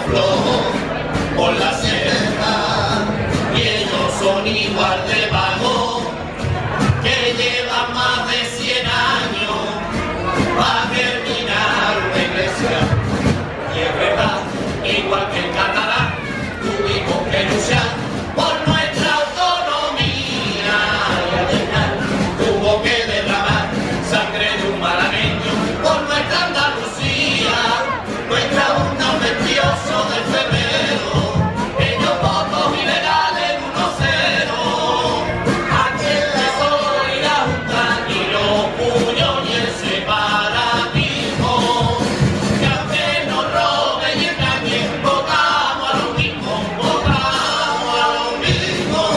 flojos por la sierra, y ellos son igual de vagos, que llevan más de 100 años para terminar una iglesia. Y es verdad, igual que el catalán, tuvimos que luchar por nuestra autonomía, y al final tuvo que derramar sangre de un malagueño por nuestra Andalucía, nuestra urna un 28 de febrero, ellos votos ilegales 1-0, aquel de hoy la junta y los puños y el separatismo, que aunque nos roben y engañen, votamos a los mismos, votamos a los mismos.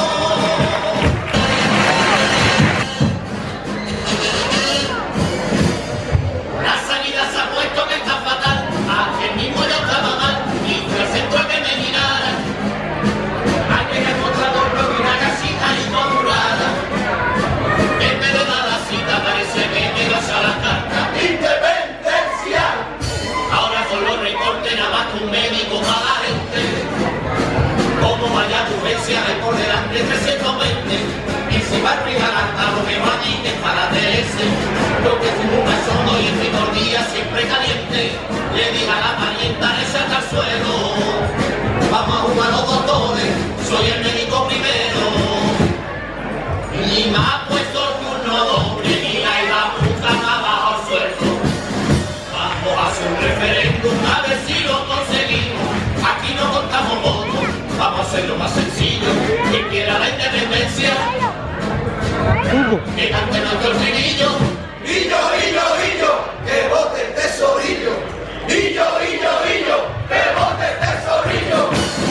La sanidad se ha puesto que está fatal, aquel mismo yo estaba mal, y presento a que me mirara. Aquel demostrador no vi una casita inaugurada, en vez de dar la cita parece que me vas a la carta. ¡Independencia! Ahora con los recortes nada más que un médico para la gente, como vaya tu urgencia hay por delante 320, y si va a regalar a lo que va allí que para TS, lo que fuma es hondo y el primer día siempre caliente, le diga a la parienta ese hasta el suelo, vamos a jugar los doctores, soy el médico primero, y me ha puesto el turno doble, y la puta me ha bajado el sueldo, vamos a hacer un referéndum a ver si lo conseguimos, aquí no contamos votos, vamos a hacerlo más sencillo, quien quiera la independencia, que cante nuestro estribillo, hillo, que vote el tesorillo, hillo, que vote el tesorillo.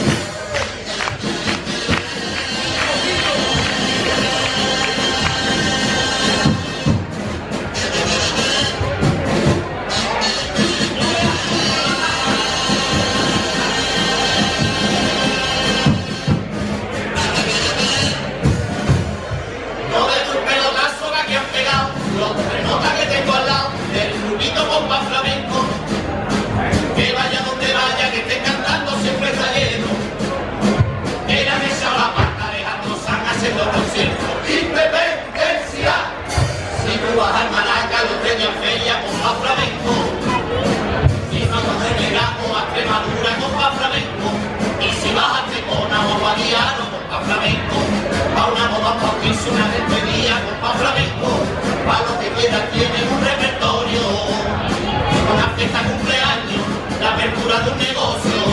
No de tu pelotazo que aquí han pegado, los tres notas que tengo al lado, del grupito bomba flamenco, que vaya donde vaya, que esté cantando siempre está lleno. Era mesa o la pata, Alejandro Sanz haciendo conciertos. ¡Independencia! Si tú vas al Maraca, los premios feria, bomba flamenco. Si vamos a Regapo, a Extremadura, bomba flamenco. Y si vas a Tecona o a Guadiano, bomba flamenco. A una boda bautizo, una despedida, bomba flamenco. Para los que quieran tienen un repertorio. Una fiesta cumpleaños, la apertura de un negocio.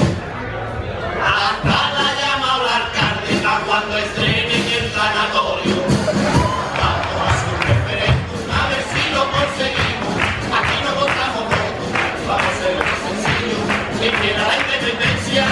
Hasta la llama o la alcalde cuando estrenen el sanatorio. Vamos a hacer un referéndum a ver si lo conseguimos. Aquí no votamos votos, vamos a hacerlo más sencillo. Quien quiera la independencia,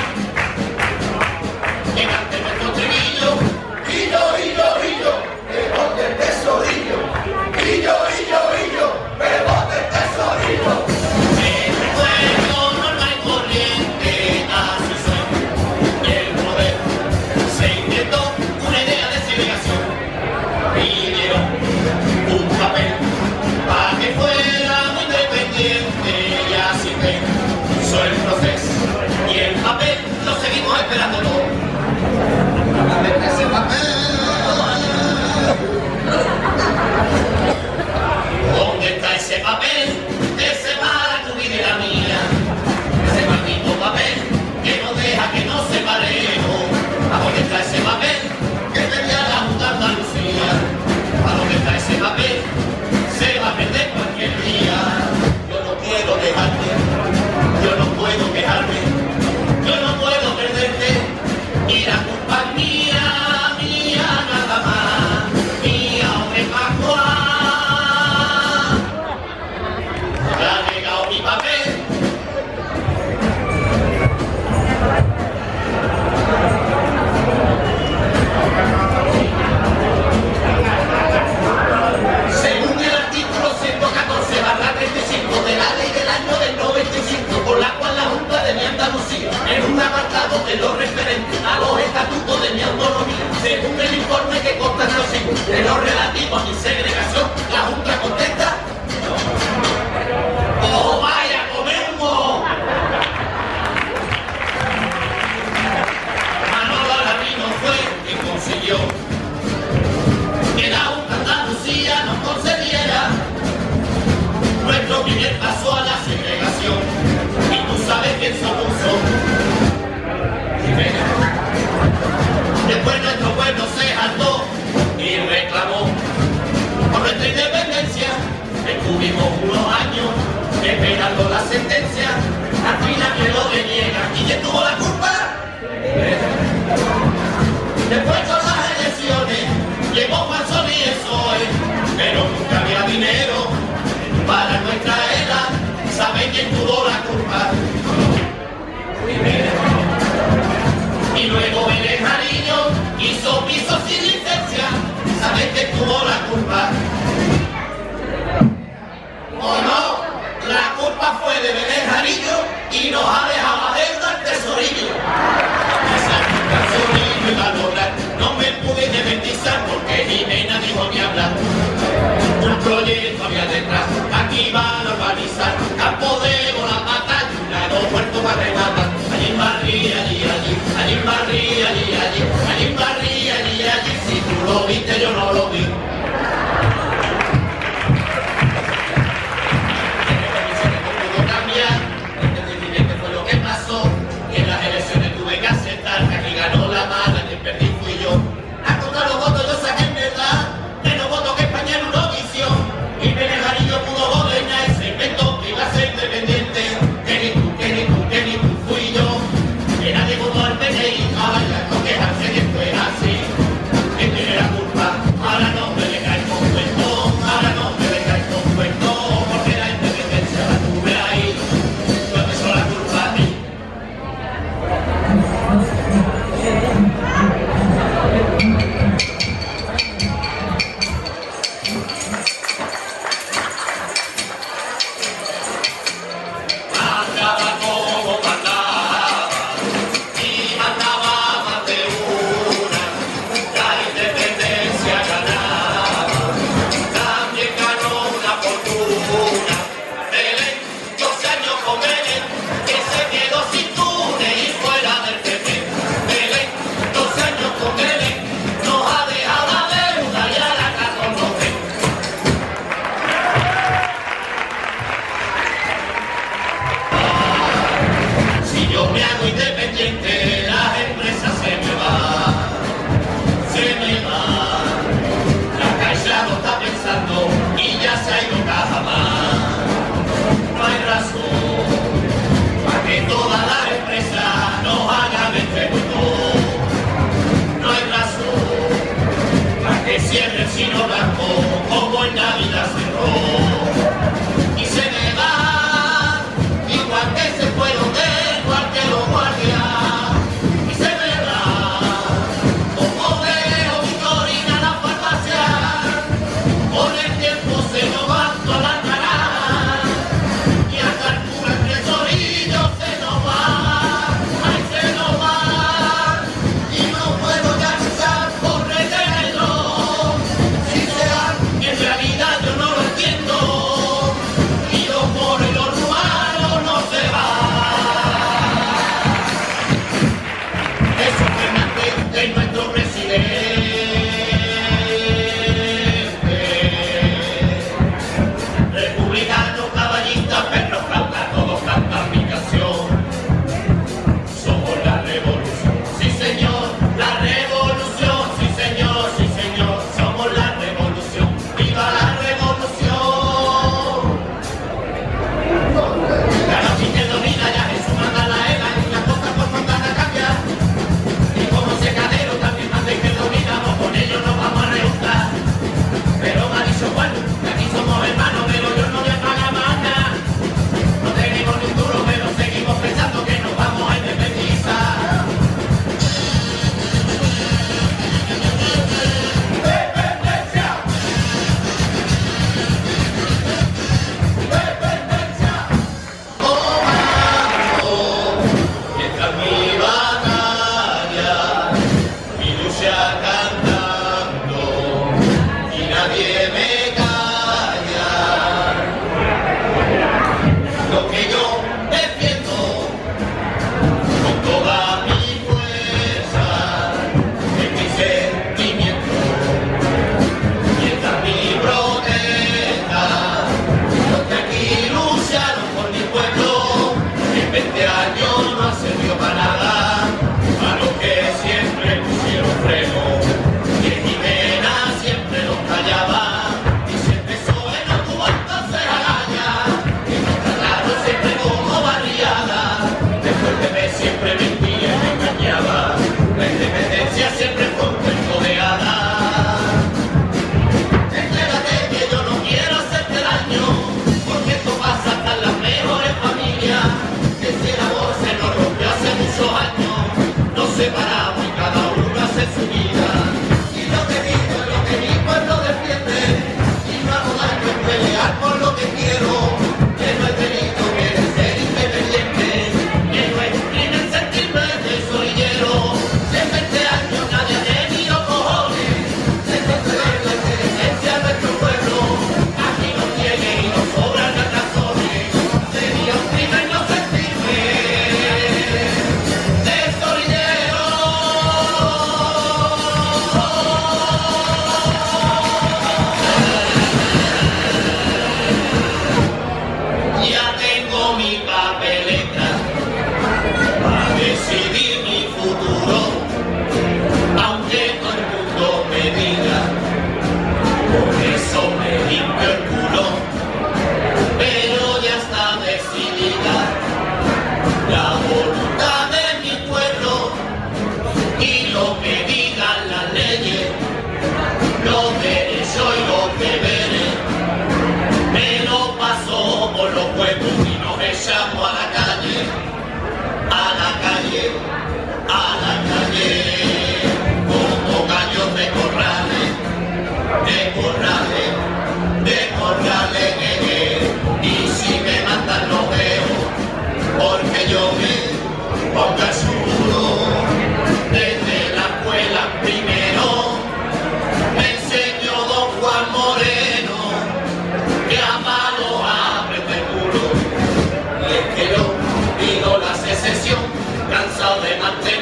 que cante nuestro estribillo. Hillo, que vote el tesorillo. Hillo, que vote el tesorillo. En el pueblo normal y corriente así suena. El poder se inventó una idea de segregación. Pidieron un papel para que fuera muy independiente y así hizo el proceso. Y el papel lo seguimos esperando todo. Ese papel. ¿Dónde está ese papel que separa tu vida y la mía? Ese maldito papel que no deja que nos separemos. ¿A dónde está ese papel que tenía la Junta de Andalucía? ¿A dónde está ese papel? Se va a perder cualquier día. Yo no quiero dejarte, yo no puedo quejarme, yo no puedo perderte, y la culpa es mía nada más, mía hombre Pascua. Ya ha llegado mi papel. Según el artículo 114/35 de la ley del año del 95, por la cual la Junta de Andalucía, en un apartado de lo referente a los estatutos de mi autonomía, según el informe que consta en los siglos de lo relativo a mi segregación, la Junta contesta: ¡oh, vaya, comemos! me hago independiente, las empresas se me va. La Caixa lo está pensando y ya se ha ido Cajamar. No hay razón para que todas las empresas nos hagan este juego. No hay razón para que cierren sin blanco como en Navidad cerró. Y se me va, igual que se fueron de igual que los guardias. Y se me va, como veo Victorina a la farmacia. Con el tiempo se nos va toda la cara. Y hasta el cura el tesorillo se nos va. Ay, se nos va. Y no puedo ya luchar por retenerlo. Si será que en realidad yo no lo entiendo. Y los moros y los rumanos no se van. Eso es Fernández, es nuestro presidente. Republicanos, caballistas, perros flautas, todos cantan mi canción. Somos la revolución, sí señor, la revolución, sí señor, somos la revolución, viva la revolución. La noche domina ya Jesús manda la ELA y las cosas por mandar a cambiar. Y como secadero también manda que dominamos, con ellos nos vamos a rehusar. Pero me ha dicho Juan, que aquí somos hermanos, pero yo no voy a pagar más nada. No tenemos ni un duro, pero seguimos pensando que nos vamos a independizar. ¡Dependencia! ¡Dependencia! Comando, mientras mi batalla, mi lucha cantando, y nadie me calla. Lo que yo defiendo con toda mi fuerza es mi sentimiento. Mientras mi protesta, los que aquí lucharon por mi pueblo, en 20 años no ha servido para nada, a los que siempre pusieron freno. Y en Jimena siempre los callaba, y siempre soy no tuvo entonces agallas, y nos trataron siempre como barriada. Después de ver siempre mentía y me engañaba, la independencia siempre fue un cuento de hadas. Entrégate que yo no quiero hacerte daño, porque esto pasa hasta en las mejores familias. Que si el amor se nos rompió hace muchos años, nos separamos y cada uno hace su vida. Y lo que digo es lo que mi pueblo defiende, y no hago daño en pelear por lo que quiero. Que no es delito que de ser independiente, que no es crimen sentirme tesorillero. En 20 años nadie ha tenido cojones de conceder la inteligencia a nuestro pueblo. Aquí nos tiene y nos sobran las razones. Sería un crimen no sentirme tesorillero. Ya tengo mi papeleta para decidir mi futuro, aunque todo el mundo me diga, por eso me limpio el culo, pero ya está decidida la voluntad de mi pueblo y lo que digan las leyes, los derechos y los deberes. Me lo paso por los pueblos y nos echamos a la calle, a la calle, a la calle, como gallos de corrales, de corrales, de corrales, y si me mandan los veo, porque yo me ponga el escudo. Desde la escuela primero me enseñó don Juan Moreno que a malo aprieta el culo. Y es que yo pido la secesión, cansado de mantener